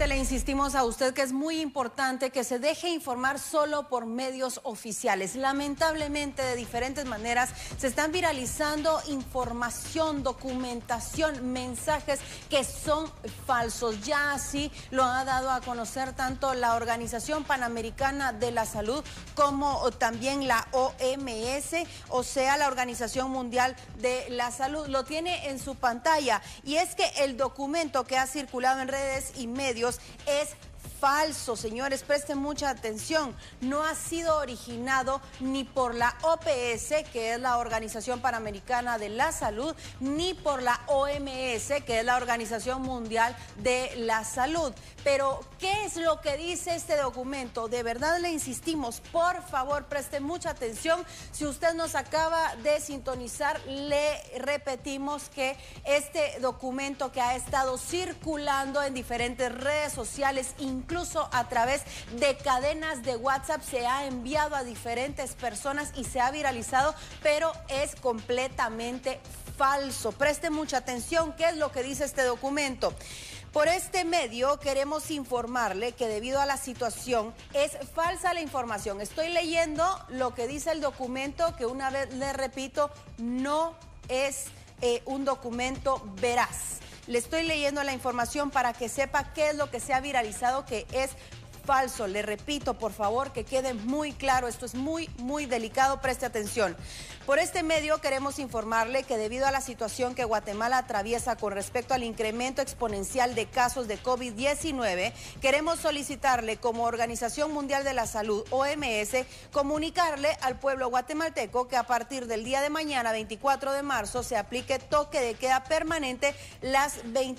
Nuevamente le insistimos a usted que es muy importante que se deje informar solo por medios oficiales. Lamentablemente, de diferentes maneras, se están viralizando información, documentación, mensajes que son falsos. Ya así lo ha dado a conocer tanto la Organización Panamericana de la Salud como también la OMS, o sea, la Organización Mundial de la Salud. Lo tiene en su pantalla, y es que el documento que ha circulado en redes y medios es falso, señores, presten mucha atención. No ha sido originado ni por la OPS, que es la Organización Panamericana de la Salud, ni por la OMS, que es la Organización Mundial de la Salud. Pero, ¿qué es lo que dice este documento? De verdad le insistimos, por favor, presten mucha atención. Si usted nos acaba de sintonizar, le repetimos que este documento que ha estado circulando en diferentes redes sociales, incluso a través de cadenas de WhatsApp, se ha enviado a diferentes personas y se ha viralizado, pero es completamente falso. Preste mucha atención, ¿qué es lo que dice este documento? Por este medio queremos informarle que debido a la situación es falsa la información. Estoy leyendo lo que dice el documento, que una vez le repito, no es un documento veraz. Le estoy leyendo la información para que sepa qué es lo que se ha viralizado, que es falso. Le repito, por favor, que quede muy claro. Esto es muy delicado, preste atención. Por este medio queremos informarle que debido a la situación que Guatemala atraviesa con respecto al incremento exponencial de casos de COVID-19, queremos solicitarle como Organización Mundial de la Salud, OMS, comunicarle al pueblo guatemalteco que a partir del día de mañana, 24 de marzo, se aplique toque de queda permanente las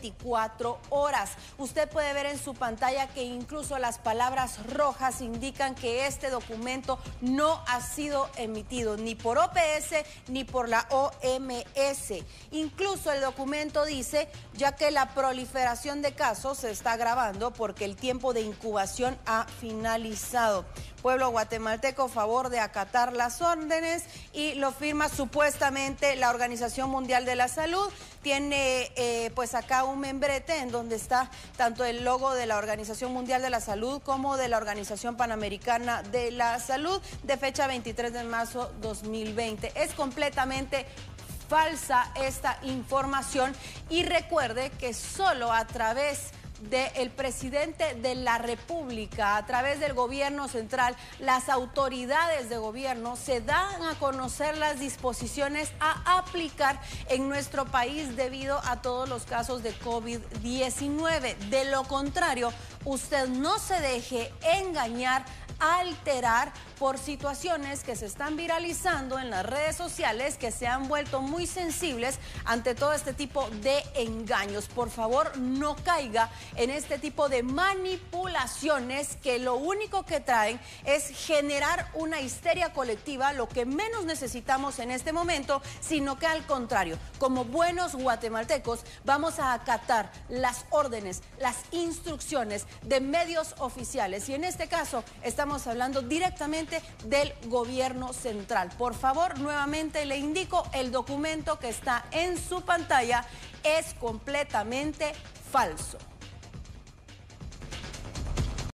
24 horas. Usted puede ver en su pantalla que incluso las palabras rojas indican que este documento no ha sido emitido ni por OPS ni por la OMS. Incluso el documento dice, ya que la proliferación de casos se está agravando porque el tiempo de incubación ha finalizado. Pueblo guatemalteco, favor de acatar las órdenes, y lo firma supuestamente la Organización Mundial de la Salud. Tiene pues acá un membrete en donde está tanto el logo de la Organización Mundial de la Salud como de la Organización Panamericana de la Salud, de fecha 23 de marzo 2020. Es completamente falsa esta información, y recuerde que solo a través del presidente de la República, a través del gobierno central, las autoridades de gobierno se dan a conocer las disposiciones a aplicar en nuestro país debido a todos los casos de COVID-19. De lo contrario, usted no se deje engañar, alterar por situaciones que se están viralizando en las redes sociales, que se han vuelto muy sensibles ante todo este tipo de engaños. Por favor, no caiga en este tipo de manipulaciones que lo único que traen es generar una histeria colectiva, lo que menos necesitamos en este momento, sino que al contrario, como buenos guatemaltecos, vamos a acatar las órdenes, las instrucciones de medios oficiales, y en este caso estamos hablando directamente del gobierno central. Por favor, nuevamente le indico, el documento que está en su pantalla es completamente falso.